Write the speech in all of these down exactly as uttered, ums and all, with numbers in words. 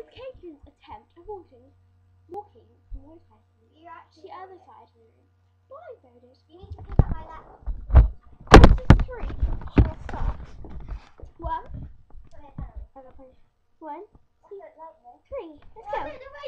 Caitlin's attempt of walking, walking from one side to the other side of the room. Blindfolded. You need to pick up my laptop. This is three. She will start. One. One. Two, three. Let's go.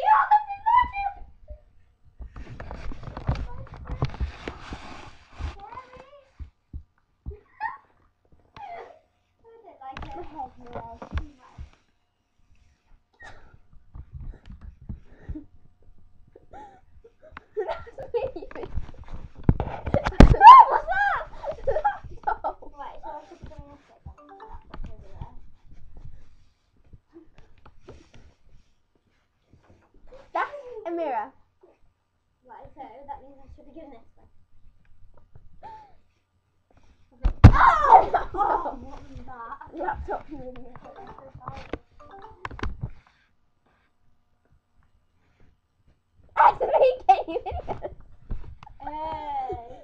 A mirror. Right, so that means I should be given this one. Oh! Oh, what was that? Laptop moving. That's me getting videos. Hey.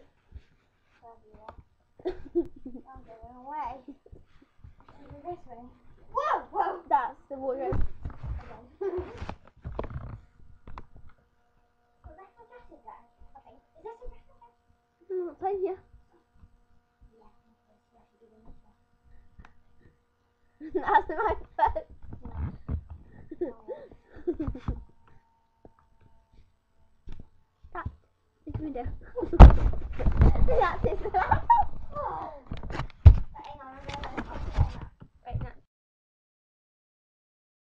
I'm going away. This way. Whoa, whoa. That's the wardrobe. I'm not playing here. That's my first. That's the window. That's it.